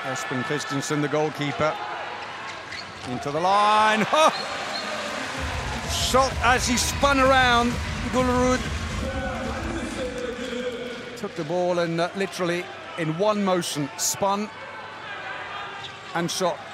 Espen Christensen, the goalkeeper, into the line. Oh! Shot as he spun around. Gullerud took the ball and literally in one motion spun and shot